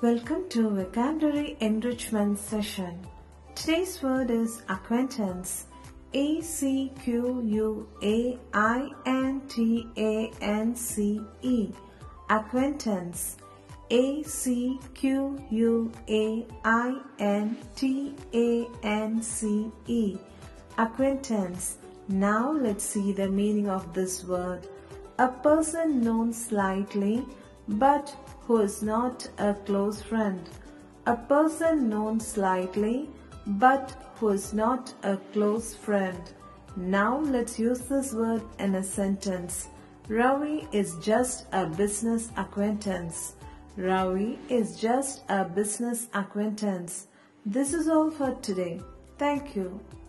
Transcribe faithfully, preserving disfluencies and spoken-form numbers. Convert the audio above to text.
Welcome to Vocabulary Enrichment Session. Today's word is acquaintance. A C Q U A I N T A N C E. Acquaintance. A C Q U A I N T A N C E. Acquaintance. Now let's see the meaning of this word. A person known slightly but who is not a close friend. A person known slightly but who is not a close friend. Now let's use this word in a sentence. Ravi is just a business acquaintance. Ravi is just a business acquaintance. This is all for today. Thank you.